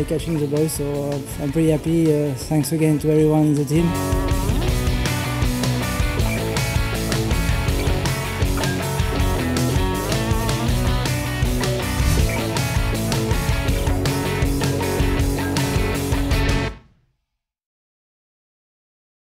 catching the ball. So I'm pretty happy. Thanks again to everyone in the team.